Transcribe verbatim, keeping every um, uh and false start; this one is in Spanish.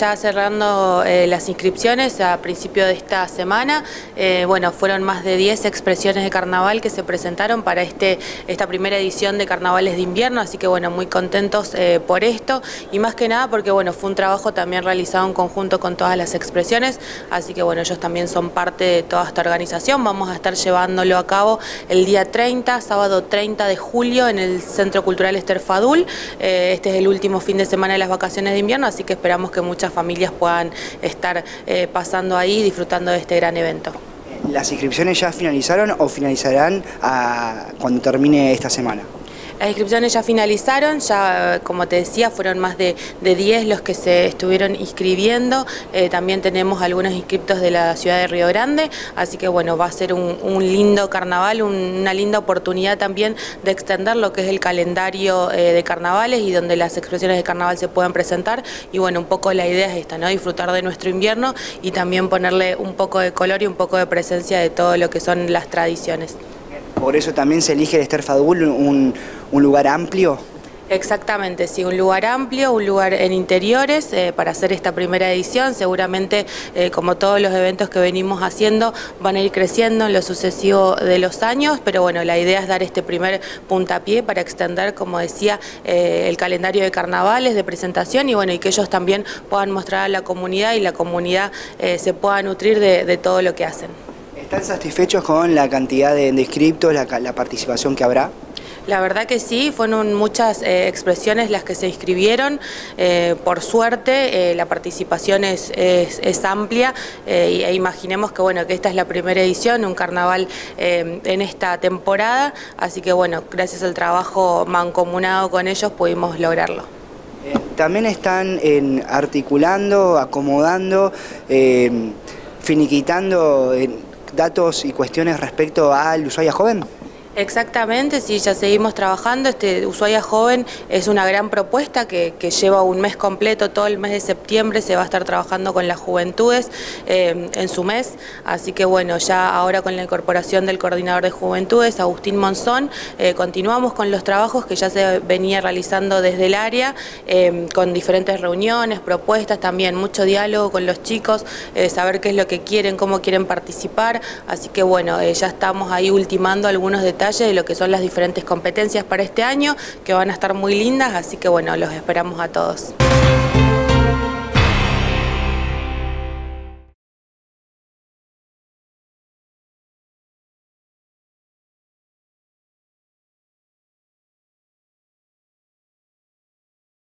ya cerrando eh, las inscripciones a principio de esta semana. Eh, bueno, fueron más de diez expresiones de carnaval que se presentaron para este, esta primera edición de Carnavales de Invierno, así que bueno, muy contentos eh, por esto y más que nada porque bueno, fue un trabajo también realizado en conjunto con todas las expresiones, así que bueno, ellos también son parte de toda esta organización. Vamos a estar llevándolo a cabo el día treinta, sábado treinta de julio en el Centro Cultural Ester Fadul. Eh, este es el último fin de semana de las vacaciones de invierno, así que esperamos que muchas familias puedan estar eh, pasando ahí disfrutando de este gran evento. ¿Las inscripciones ya finalizaron o finalizarán a, cuando termine esta semana? Las inscripciones ya finalizaron, ya como te decía fueron más de, de diez los que se estuvieron inscribiendo, eh, también tenemos algunos inscriptos de la ciudad de Río Grande, así que bueno, va a ser un, un lindo carnaval, un, una linda oportunidad también de extender lo que es el calendario eh, de carnavales y donde las expresiones de carnaval se puedan presentar y bueno, un poco la idea es esta, ¿no? Disfrutar de nuestro invierno y también ponerle un poco de color y un poco de presencia de todo lo que son las tradiciones. Por eso también se elige el Ester Fadul, un, un lugar amplio. Exactamente, sí, un lugar amplio, un lugar en interiores eh, para hacer esta primera edición. Seguramente, eh, como todos los eventos que venimos haciendo, van a ir creciendo en lo sucesivo de los años, pero bueno, la idea es dar este primer puntapié para extender, como decía, eh, el calendario de carnavales, de presentación y bueno, y que ellos también puedan mostrar a la comunidad y la comunidad eh, se pueda nutrir de, de todo lo que hacen. ¿Están satisfechos con la cantidad de inscriptos, la, la participación que habrá? La verdad que sí, fueron muchas eh, expresiones las que se inscribieron, eh, por suerte eh, la participación es, es, es amplia eh, e imaginemos que bueno que esta es la primera edición, un carnaval eh, en esta temporada, así que bueno, gracias al trabajo mancomunado con ellos pudimos lograrlo. Eh, también están en, articulando, acomodando, eh, finiquitando eh, datos y cuestiones respecto al Ushuaia Joven. Exactamente, sí, ya seguimos trabajando. Este Ushuaia Joven es una gran propuesta que, que lleva un mes completo, todo el mes de septiembre se va a estar trabajando con las juventudes eh, en su mes, así que bueno, ya ahora con la incorporación del coordinador de juventudes, Agustín Monzón, eh, continuamos con los trabajos que ya se venía realizando desde el área, eh, con diferentes reuniones, propuestas, también mucho diálogo con los chicos, eh, saber qué es lo que quieren, cómo quieren participar, así que bueno, eh, ya estamos ahí ultimando algunos detalles de lo que son las diferentes competencias para este año, que van a estar muy lindas, así que bueno, los esperamos a todos.